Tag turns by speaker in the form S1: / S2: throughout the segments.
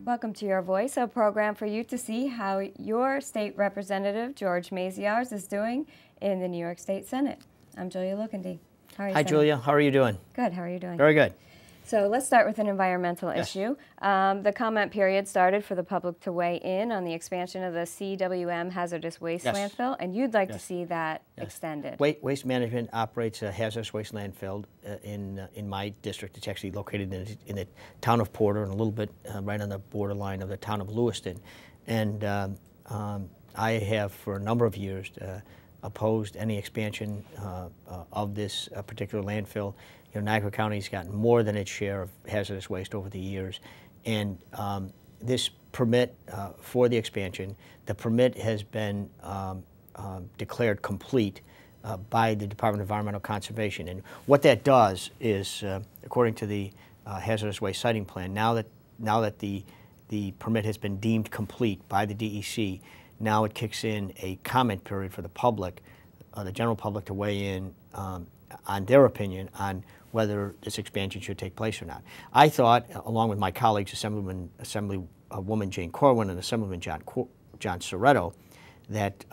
S1: Welcome to Your Voice, a program for you to see how your state representative, George Maziarz, is doing in the New York State Senate. I'm Julia Lokendy. How are you,
S2: Hi, Julia. How are you doing?
S1: Good. How are you doing?
S2: Very good.
S1: So let's start with an environmental issue. The comment period started for the public to weigh in on the expansion of the CWM hazardous waste landfill, and you'd like to see that extended.
S2: Waste Management operates a hazardous waste landfill in my district. It's actually located in the town of Porter and a little bit right on the borderline of the town of Lewiston. And I have, for a number of years, opposed any expansion of this particular landfill. You know, Niagara County's gotten more than its share of hazardous waste over the years, and this permit for the expansion, the permit has been declared complete by the Department of Environmental Conservation. And what that does is, according to the hazardous waste siting plan, now that the permit has been deemed complete by the DEC, now it kicks in a comment period for the public, the general public, to weigh in on their opinion on whether this expansion should take place or not. I thought, along with my colleagues, Assemblywoman Jane Corwin and Assemblyman John Soretto, that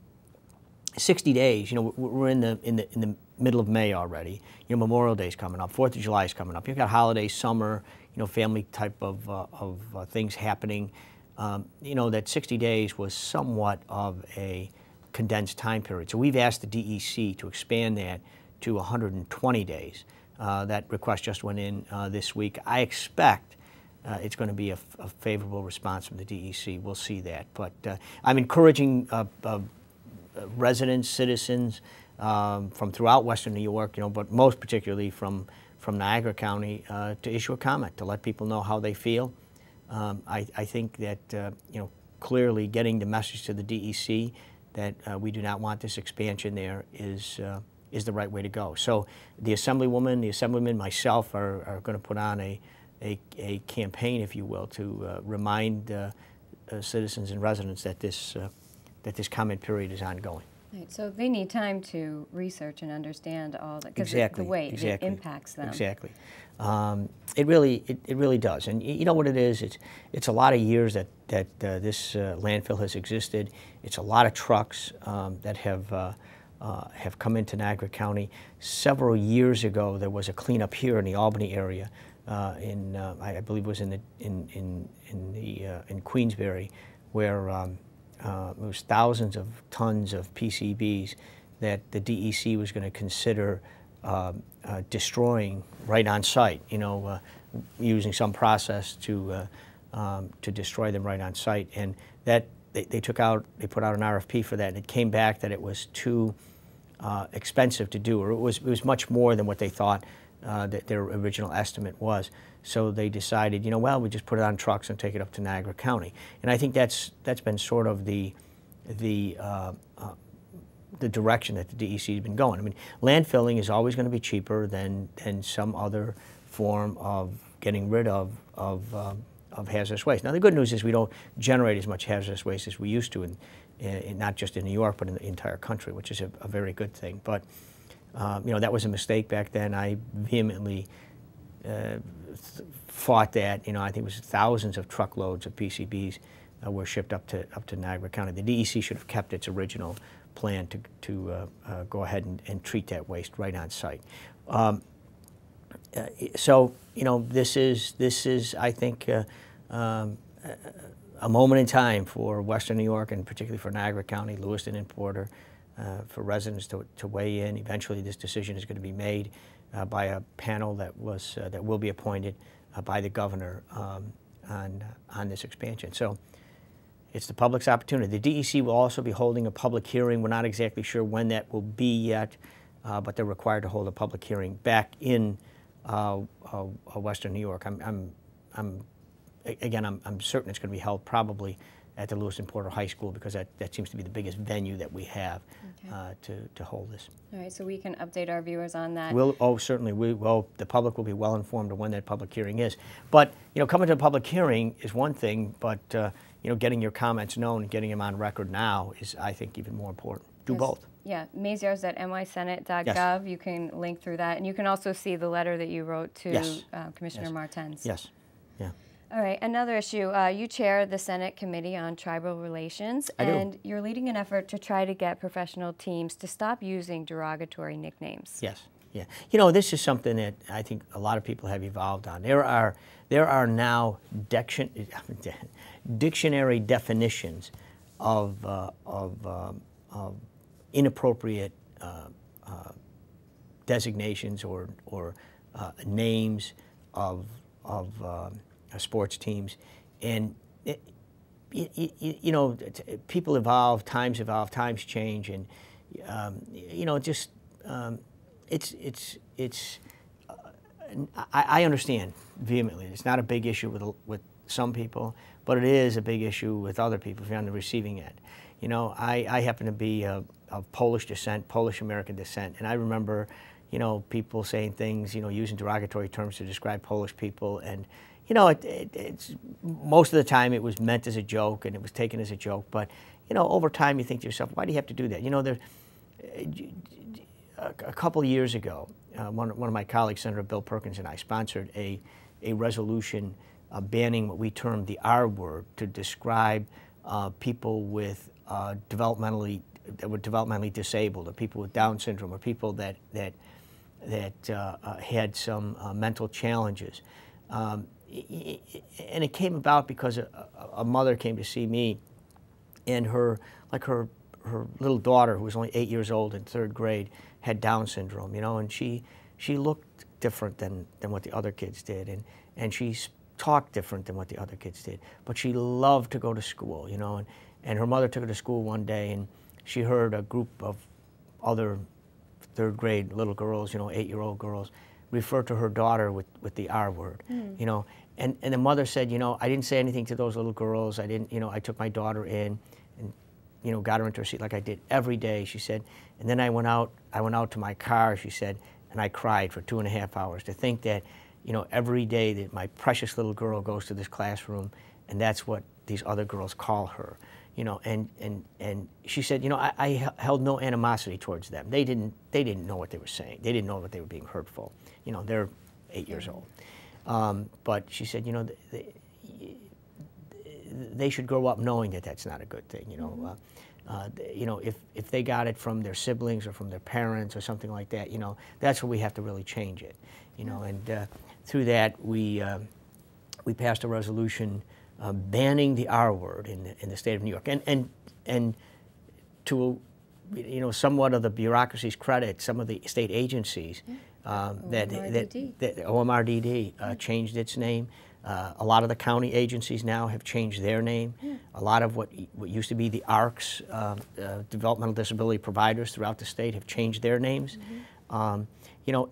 S2: 60 days. You know, we're in the middle of May already. You know, Memorial Day's coming up, 4th of July is coming up. You've got holidays, summer, you know, family type of things happening. You know, that 60 days was somewhat of a condensed time period. So we've asked the DEC to expand that to 120 days. That request just went in this week. I expect it's going to be a favorable response from the DEC. We'll see that. But I'm encouraging residents, citizens from throughout Western New York, you know, but most particularly from Niagara County, to issue a comment, to let people know how they feel. I think that, you know, clearly getting the message to the DEC that we do not want this expansion there is the right way to go. So the Assemblywoman, the Assemblyman, myself are going to put on a campaign, if you will, to remind citizens and residents that this comment period is ongoing.
S1: Right, so they need time to research and understand all that, because the way it impacts them.
S2: Exactly. It really does. And you know what it is? It's a lot of years that this landfill has existed. It's a lot of trucks that have come into Niagara County. Several years ago, there was a cleanup here in the Albany area, I believe it was in Queensbury, where it was thousands of tons of PCBs that the DEC was going to consider destroying right on site. You know, using some process to destroy them right on site, and that they put out an RFP for that, and it came back that it was too expensive to do, or it was much more than what they thought that their original estimate was. So they decided, you know, well, we just put it on trucks and take it up to Niagara County. And I think that's been sort of the direction that the DEC has been going. I mean, landfilling is always going to be cheaper than some other form of getting rid of hazardous waste. Now, the good news is we don't generate as much hazardous waste as we used to, not just in New York, but in the entire country, which is a very good thing. But you know, that was a mistake back then. I vehemently fought that. You know, I think it was thousands of truckloads of PCBs were shipped up to Niagara County. The DEC should have kept its original plan to go ahead and treat that waste right on site. So you know, this is I think a moment in time for Western New York, and particularly for Niagara County, Lewiston, and Porter, for residents to weigh in. Eventually, this decision is going to be made by a panel that will be appointed by the governor on this expansion. So it's the public's opportunity. The DEC will also be holding a public hearing. We're not exactly sure when that will be yet, but they're required to hold a public hearing back in Western New York. I'm certain it's going to be held probably at the Lewiston Porter High School, because that seems to be the biggest venue that we have to hold this.
S1: All right, so we can update our viewers on that.
S2: Certainly. The public will be well informed of when that public hearing is. But you know, coming to a public hearing is one thing, but you know, getting your comments known and getting them on record now is, I think, even more important. Do both.
S1: Yeah, Maziarz at nysenate.gov. Yes. You can link through that, and you can also see the letter that you wrote to Commissioner Martens.
S2: Yes. Yeah.
S1: All right, another issue. You chair the Senate Committee on Tribal Relations, and you're leading an effort to try to get professional teams to stop using derogatory nicknames.
S2: Yes, yeah. You know, this is something that I think a lot of people have evolved on. There are now dictionary definitions of inappropriate designations or names of sports teams, and you know, people evolve, times change, and you know, just I understand vehemently. It's not a big issue with some people, but it is a big issue with other people if you're on the receiving end. You know, I happen to be of Polish descent, Polish-American descent, and I remember, you know, people saying things, you know, using derogatory terms to describe Polish people, and you know, it's most of the time it was meant as a joke and it was taken as a joke. But you know, over time you think to yourself, why do you have to do that? You know, a couple of years ago, one of my colleagues, Senator Bill Perkins, and I sponsored a resolution banning what we termed the R word to describe people with developmentally disabled, or people with Down syndrome, or people that had some mental challenges. And it came about because a mother came to see me, and her little daughter, who was only 8 years old in 3rd grade, had Down syndrome, you know, and she looked different than what the other kids did, and she talked different than what the other kids did, but she loved to go to school, you know, and her mother took her to school one day, and she heard a group of other 3rd grade little girls, you know, 8-year-old girls, refer to her daughter with the R word, you know, and the mother said, you know, I didn't say anything to those little girls. I didn't, you know, I took my daughter in and, you know, got her into her seat like I did every day, she said, and then I went out to my car, she said, and I cried for 2.5 hours to think that, you know, every day that my precious little girl goes to this classroom, and that's what these other girls call her, you know, and she said, you know, I held no animosity towards them. They didn't know what they were saying. They didn't know that they were being hurtful. You know, they're 8 years old. But she said, you know, they should grow up knowing that that's not a good thing. You know, you know, if they got it from their siblings or from their parents or something like that, you know, that's where we have to really change it. You know, and through that we passed a resolution banning the R word in the state of New York, and to, you know, somewhat of the bureaucracy's credit, some of the state agencies that OMRDD changed its name. A lot of the county agencies now have changed their name. A lot of what used to be the ARCs, developmental disability providers throughout the state, have changed their names. You know,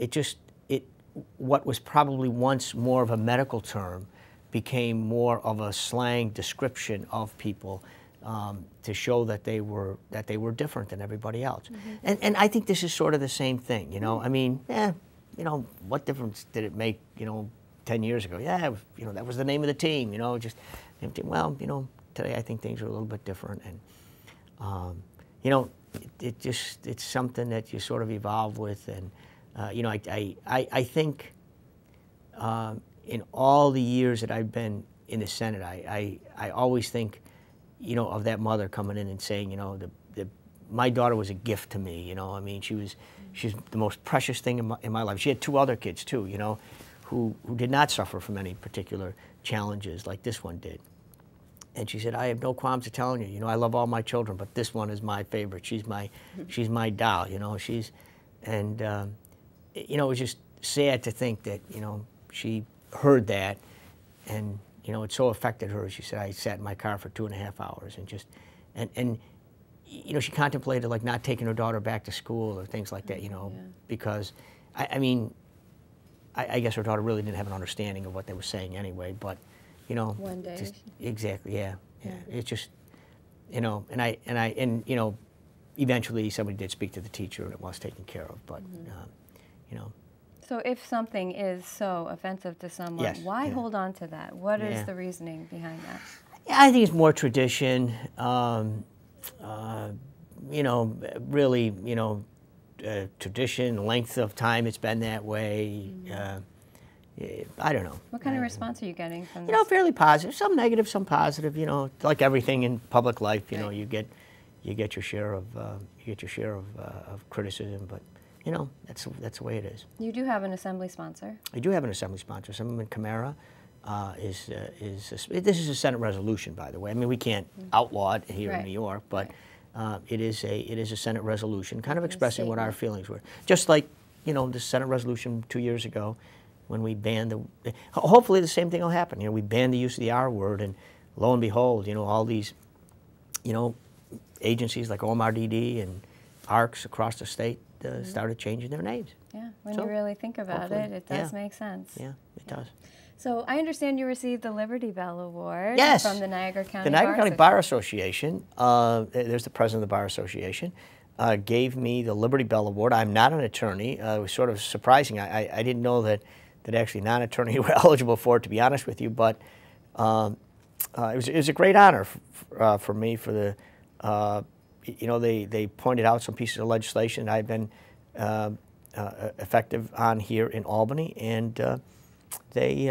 S2: what was probably once more of a medical term became more of a slang description of people to show that they were different than everybody else. And I think this is sort of the same thing. You know, I mean, you know, what difference did it make? You know, 10 years ago, yeah, you know, that was the name of the team. You know, just well, you know, today I think things are a little bit different, and you know, it's something that you sort of evolve with, and you know, I think in all the years that I've been in the Senate, I always think, you know, of that mother coming in and saying, you know, my daughter was a gift to me. You know, I mean, she's the most precious thing in my life. She had 2 other kids too, you know, who did not suffer from any particular challenges like this one did. And she said, I have no qualms of telling you, you know, I love all my children, but this one is my favorite. She's my doll, you know. And you know, it was just sad to think that, you know, she heard that, and you know, it so affected her. She said, I sat in my car for 2.5 hours and just, and you know, she contemplated like not taking her daughter back to school or things like that, you know, because I mean, I guess her daughter really didn't have an understanding of what they were saying anyway, but you know,
S1: one day.
S2: Just, exactly, yeah. It's just, you know, and you know, eventually somebody did speak to the teacher and it was taken care of, but you know.
S1: So if something is so offensive to someone, why hold on to that? What is the reasoning behind that?
S2: I think it's more tradition. You know, really, you know, tradition, length of time it's been that way. I don't know.
S1: What kind of response are you getting from this?
S2: You know, fairly positive. Some negative, some positive. You know, like everything in public life, you know, you get your share of criticism, but you know, that's the way it is.
S1: You do have an assembly sponsor.
S2: I do have an assembly sponsor. Assemblyman Camara this is a Senate resolution, by the way. I mean, we can't outlaw it here in New York, but it is a Senate resolution, kind of expressing what our feelings were. Just like, you know, the Senate resolution 2 years ago, when we banned the. Hopefully, the same thing will happen. You know, we banned the use of the R word, and lo and behold, you know, all these, you know, agencies like OMRDD and ARCs across the state started changing their names.
S1: Yeah, when you really think about it, it does make sense.
S2: Yeah, it does.
S1: So I understand you received the Liberty Bell Award from the Niagara County
S2: The Niagara County Bar Association, there's the president of the Bar Association, gave me the Liberty Bell Award. I'm not an attorney. It was sort of surprising. I didn't know that actually non-attorney were eligible for it, to be honest with you, but it was a great honor for me. For the, you know, they pointed out some pieces of legislation I've been effective on here in Albany, and they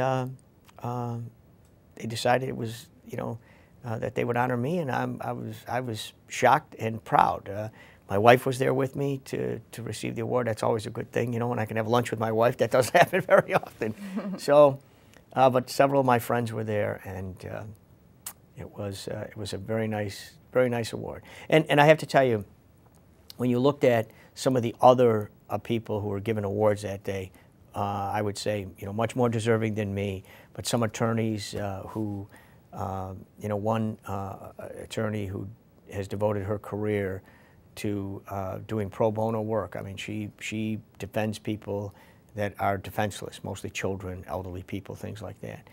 S2: decided it was, you know, that they would honor me, and I was shocked and proud. My wife was there with me to receive the award. That's always a good thing, you know, when I can have lunch with my wife. That doesn't happen very often. So, but several of my friends were there, and it was a very nice award. And I have to tell you, when you looked at some of the other people who were given awards that day, I would say, you know, much more deserving than me, but some attorneys who, you know, one attorney who has devoted her career to doing pro bono work. I mean, she defends people that are defenseless, mostly children, elderly people, things like that.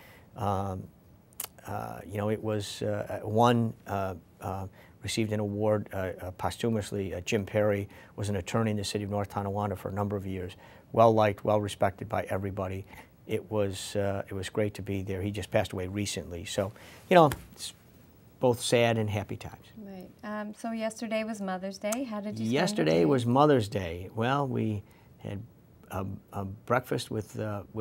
S2: You know, it was one received an award posthumously. Jim Perry was an attorney in the city of North Tonawanda for a number of years. Well-liked, well-respected by everybody. It was great to be there. He just passed away recently. So, you know, it's both sad and happy times.
S1: Right. So yesterday was Mother's Day. How did you spend
S2: Yesterday was Mother's Day. Well, we had a breakfast with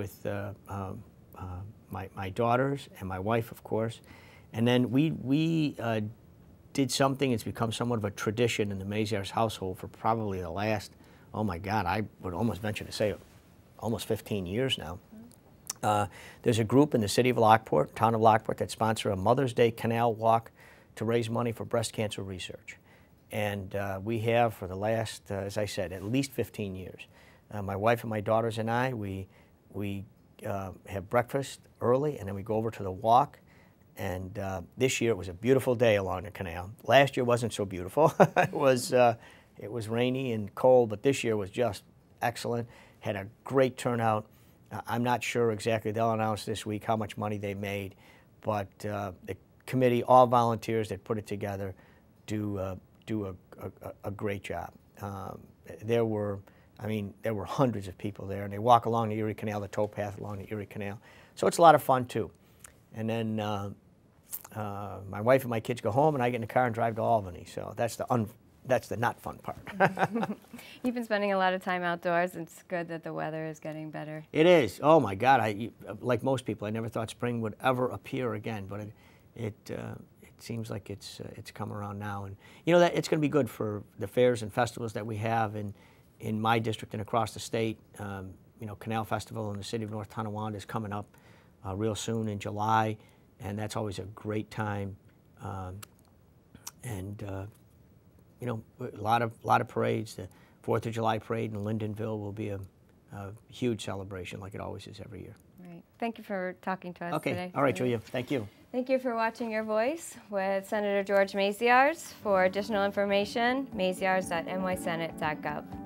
S2: my daughters and my wife, of course. And then we did something. It's become somewhat of a tradition in the Maziarz household for probably the last, oh my God, I would almost venture to say almost 15 years now. There's a group in the city of Lockport, town of Lockport, that sponsor a Mother's Day canal walk to raise money for breast cancer research. And we have for the last, as I said, at least 15 years. My wife and my daughters and I, we have breakfast early, and then we go over to the walk. And this year it was a beautiful day along the canal. Last year wasn't so beautiful. It was rainy and cold, but this year was just excellent. Had a great turnout. I'm not sure exactly. They'll announce this week how much money they made, but the committee, all volunteers that put it together, do a great job. There were hundreds of people there, and they walk along the Erie Canal, the towpath along the Erie Canal. So it's a lot of fun too. And then my wife and my kids go home, and I get in the car and drive to Albany. So that's the not fun part.
S1: You've been spending a lot of time outdoors. It's good that the weather is getting better.
S2: It is. Oh my God! Like most people, I never thought spring would ever appear again, but it seems like it's come around now, and you know that it's going to be good for the fairs and festivals that we have in my district and across the state. You know, Canal Festival in the city of North Tonawanda is coming up real soon in July, and that's always a great time. You know, a lot of parades. The 4th of July parade in Lyndonville will be a huge celebration, like it always is every year.
S1: Right. Thank you for talking to us today.
S2: All right, Julia. Thank you.
S1: Thank you for watching Your Voice with Senator George Maziarz. For additional information, maziarz.nysenate.gov.